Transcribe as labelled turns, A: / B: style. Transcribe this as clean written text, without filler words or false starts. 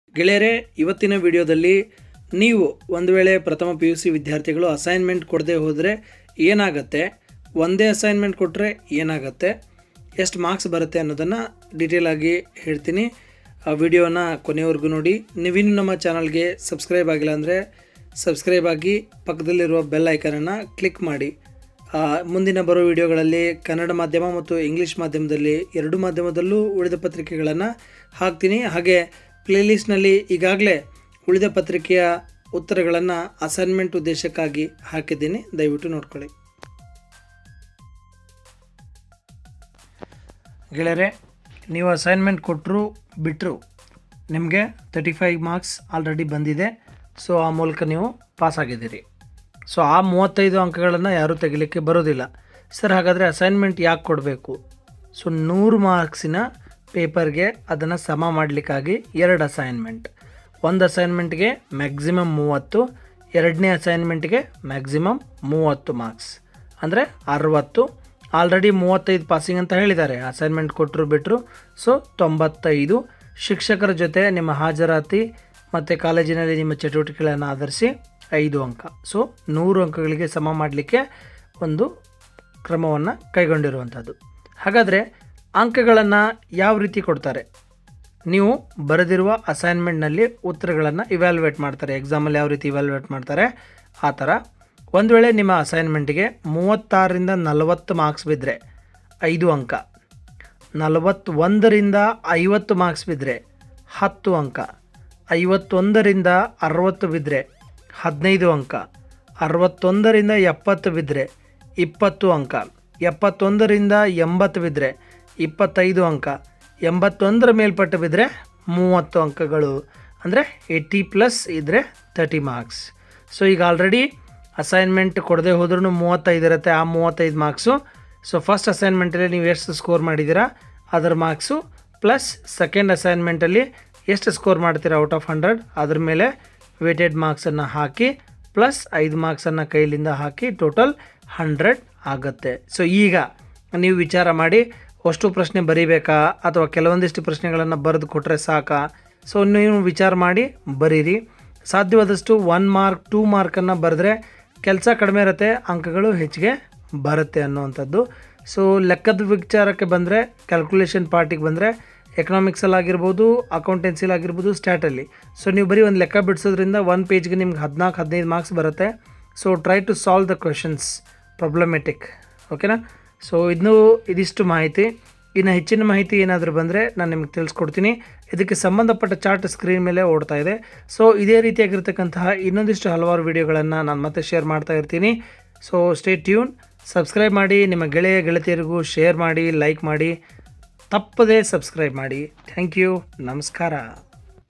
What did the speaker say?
A: ಗೆಳೆಯರೇ, ಇವತ್ತಿನ ವಿಡಿಯೋದಲ್ಲಿ ನೀವು ಒಂದು ವೇಳೆ ಪ್ರಥಮ PUC ವಿದ್ಯಾರ್ಥಿಗಳು ಅಸೈನ್ಮೆಂಟ್ ಕೊಡದೆ ಹೋದರೆ ಏನಾಗುತ್ತೆ, ಒಂದೇ ಅಸೈನ್ಮೆಂಟ್ ಕೊಟ್ಟರೆ ಏನಾಗುತ್ತೆ, ಎಷ್ಟು ಮಾರ್ಕ್ಸ್ ಬರುತ್ತೆ ಅನ್ನೋದನ್ನು ಡೀಟೇಲ್ ಆಗಿ ಹೇಳ್ತೀನಿ. ಆ ವಿಡಿಯೋನ ಕೊನೆವರೆಗೂ ನೋಡಿ. ನೀವಿನ್ನೂ ನಮ್ಮ ಚಾನಲ್ಗೆ ಸಬ್ಸ್ಕ್ರೈಬ್ ಆಗಿಲ್ಲ ಅಂದರೆ ಸಬ್ಸ್ಕ್ರೈಬ್ ಆಗಿ ಪಕ್ಕದಲ್ಲಿರುವ ಬೆಲ್ ಐಕನನ್ನು ಕ್ಲಿಕ್ ಮಾಡಿ. ಮುಂದಿನ ಬರೋ ವಿಡಿಯೋಗಳಲ್ಲಿ ಕನ್ನಡ ಮಾಧ್ಯಮ ಮತ್ತು ಇಂಗ್ಲೀಷ್ ಮಾಧ್ಯಮದಲ್ಲಿ ಎರಡೂ ಮಾಧ್ಯಮದಲ್ಲೂ ಉಳಿದ ಪತ್ರಿಕೆಗಳನ್ನು ಹಾಕ್ತೀನಿ. ಹಾಗೆ ಪ್ಲೇಲಿಸ್ಟ್ನಲ್ಲಿ ಈಗಾಗಲೇ ಉಳಿದ ಪತ್ರಿಕೆಯ ಉತ್ತರಗಳನ್ನು ಅಸೈನ್ಮೆಂಟ್ ಉದ್ದೇಶಕ್ಕಾಗಿ ಹಾಕಿದ್ದೀನಿ, ದಯವಿಟ್ಟು ನೋಡ್ಕೊಳ್ಳಿ. ಗೆಳೆಯರೆ, ನೀವು ಅಸೈನ್ಮೆಂಟ್ ಕೊಟ್ಟರು ಬಿಟ್ಟರು ನಿಮಗೆ 35 ಮಾರ್ಕ್ಸ್ ಆಲ್ರೆಡಿ ಬಂದಿದೆ. ಸೊ ಆ ಮೂಲಕ ನೀವು ಪಾಸ್ ಆಗಿದ್ದೀರಿ. ಸೊ ಆ 35 ಅಂಕಗಳನ್ನು ಯಾರೂ ತೆಗಿಲಿಕ್ಕೆ ಬರೋದಿಲ್ಲ. ಸರ್, ಹಾಗಾದರೆ ಅಸೈನ್ಮೆಂಟ್ ಯಾಕೆ ಕೊಡಬೇಕು? ಸೊ 100 ಮಾರ್ಕ್ಸಿನ ಪೇಪರ್ಗೆ ಅದನ್ನು ಸಮ ಮಾಡಲಿಕ್ಕಾಗಿ 2 ಅಸೈನ್ಮೆಂಟ್. ಒಂದು ಅಸೈನ್ಮೆಂಟ್ಗೆ ಮ್ಯಾಕ್ಸಿಮಮ್ 30, ಎರಡನೇ ಅಸೈನ್ಮೆಂಟ್ಗೆ ಮ್ಯಾಕ್ಸಿಮಮ್ 30 ಮಾರ್ಕ್ಸ್, ಅಂದರೆ 60. ಆಲ್ರೆಡಿ 35 ಪಾಸಿಂಗ್ ಅಂತ ಹೇಳಿದ್ದಾರೆ. ಅಸೈನ್ಮೆಂಟ್ ಕೊಟ್ಟರು ಬಿಟ್ಟರು. ಸೊ 95. ಶಿಕ್ಷಕರ ಜೊತೆ ನಿಮ್ಮ ಹಾಜರಾತಿ ಮತ್ತು ಕಾಲೇಜಿನಲ್ಲಿ ನಿಮ್ಮ ಚಟುವಟಿಕೆಗಳನ್ನು ಆಧರಿಸಿ 5 ಅಂಕ. ಸೊ 100 ಅಂಕಗಳಿಗೆ ಸಮ ಮಾಡಲಿಕ್ಕೆ ಒಂದು ಕ್ರಮವನ್ನು ಕೈಗೊಂಡಿರುವಂಥದ್ದು. ಹಾಗಾದರೆ ಅಂಕಗಳನ್ನು ಯಾವ ರೀತಿ ಕೊಡ್ತಾರೆ? ನೀವು ಬರೆದಿರುವ ಅಸೈನ್ಮೆಂಟ್ನಲ್ಲಿ ಉತ್ತರಗಳನ್ನು ಇವ್ಯಾಲ್ಯುವೇಟ್ ಮಾಡ್ತಾರೆ. ಎಕ್ಸಾಮಲ್ಲಿ ಯಾವ ರೀತಿ ಇವ್ಯಾಲ್ಯುವೇಟ್ ಮಾಡ್ತಾರೆ ಆ ಥರ. ಒಂದು ವೇಳೆ ನಿಮ್ಮ ಅಸೈನ್ಮೆಂಟಿಗೆ 36ರಿಂದ 40 ಮಾರ್ಕ್ಸ್ ಬಿದ್ದರೆ 5 ಅಂಕ, 41ರಿಂದ 50 ಮಾರ್ಕ್ಸ್ ಬಿದ್ದರೆ 10 ಅಂಕ, 51ರಿಂದ 60 ಬಿದ್ದರೆ 15 ಅಂಕ, 61ರಿಂದ 70 ಬಿದ್ದರೆ 20 ಅಂಕ, 71ರಿಂದ 80 ಬಿದ್ದರೆ 25 ಅಂಕ, 81ರ ಮೇಲ್ಪಟ್ಟು ಬಿದ್ದರೆ 30 ಅಂಕಗಳು, ಅಂದರೆ 80+ ಇದ್ದರೆ 30 ಮಾರ್ಕ್ಸ್. ಸೊ ಈಗ ಆಲ್ರೆಡಿ ಅಸೈನ್ಮೆಂಟ್ ಕೊಡದೆ ಹೋದ್ರೂ 35 ಇರುತ್ತೆ. ಆ 35 ಮಾರ್ಕ್ಸು. ಸೊ ಫಸ್ಟ್ ಅಸೈನ್ಮೆಂಟಲ್ಲಿ ನೀವು ಎಷ್ಟು ಸ್ಕೋರ್ ಮಾಡಿದ್ದೀರಾ ಅದರ ಮಾರ್ಕ್ಸು, ಪ್ಲಸ್ ಸೆಕೆಂಡ್ ಅಸೈನ್ಮೆಂಟಲ್ಲಿ ಎಷ್ಟು ಸ್ಕೋರ್ ಮಾಡ್ತೀರಾ ಔಟ್ ಆಫ್ 100 ಅದ್ರ ಮೇಲೆ ವೇಟೆಡ್ ಮಾರ್ಕ್ಸನ್ನು ಹಾಕಿ, ಪ್ಲಸ್ 5 ಮಾರ್ಕ್ಸನ್ನು ಕೈಲಿಂದ ಹಾಕಿ, ಟೋಟಲ್ 100 ಆಗುತ್ತೆ. ಸೊ ಈಗ ನೀವು ವಿಚಾರ ಮಾಡಿ, ಅಷ್ಟು ಪ್ರಶ್ನೆ ಬರೀಬೇಕಾ ಅಥವಾ ಕೆಲವೊಂದಿಷ್ಟು ಪ್ರಶ್ನೆಗಳನ್ನು ಬರೆದು ಕೊಟ್ಟರೆ ಸಾಕಾ? ಸೊ ನೀವು ವಿಚಾರ ಮಾಡಿ ಬರೀರಿ. ಸಾಧ್ಯವಾದಷ್ಟು 1 ಮಾರ್ಕ್ 2 ಮಾರ್ಕನ್ನು ಬರೆದ್ರೆ ಕೆಲಸ ಕಡಿಮೆ ಇರುತ್ತೆ, ಅಂಕಗಳು ಹೆಚ್ಚಿಗೆ ಬರುತ್ತೆ ಅನ್ನುವಂಥದ್ದು. ಸೊ ಲೆಕ್ಕದ ವಿಚಾರಕ್ಕೆ ಬಂದರೆ, ಕ್ಯಾಲ್ಕುಲೇಷನ್ ಪಾರ್ಟಿಗೆ ಬಂದರೆ, ಎಕನಾಮಿಕ್ಸಲ್ಲಾಗಿರ್ಬೋದು, ಅಕೌಂಟೆನ್ಸಿಲಾಗಿರ್ಬೋದು, ಸ್ಟ್ಯಾಟಲ್ಲಿ, ಸೊ ನೀವು ಬರೀ ಒಂದು ಲೆಕ್ಕ ಬಿಡಿಸೋದ್ರಿಂದ 1 ಪೇಜ್ಗೆ ನಿಮ್ಗೆ 14-15 ಮಾರ್ಕ್ಸ್ ಬರುತ್ತೆ. So try to solve the questions problematic. ಓಕೆನಾ? ಸೊ ಇದಿಷ್ಟು ಮಾಹಿತಿ. ಇನ್ನು ಹೆಚ್ಚಿನ ಮಾಹಿತಿ ಏನಾದರೂ ಬಂದರೆ ನಾನು ನಿಮಗೆ ತಿಳಿಸ್ಕೊಡ್ತೀನಿ. ಇದಕ್ಕೆ ಸಂಬಂಧಪಟ್ಟ ಚಾರ್ಟ್ ಸ್ಕ್ರೀನ್ ಮೇಲೆ ಓಡ್ತಾ ಇದೆ. ಸೊ ಇದೇ ರೀತಿಯಾಗಿರ್ತಕ್ಕಂತಹ ಇನ್ನೊಂದಿಷ್ಟು ಹಲವಾರು ವಿಡಿಯೋಗಳನ್ನು ನಾನು ಮತ್ತೆ ಶೇರ್ ಮಾಡ್ತಾ ಇರ್ತೀನಿ. ಸೊ ಸ್ಟೇ ಟ್ಯೂನ್, ಸಬ್ಸ್ಕ್ರೈಬ್ ಮಾಡಿ, ನಿಮ್ಮ ಗೆಳತಿಯರಿಗೂ ಶೇರ್ ಮಾಡಿ, ಲೈಕ್ ಮಾಡಿ, ತಪ್ಪದೇ ಸಬ್ಸ್ಕ್ರೈಬ್ ಮಾಡಿ. Thank you. ನಮಸ್ಕಾರ.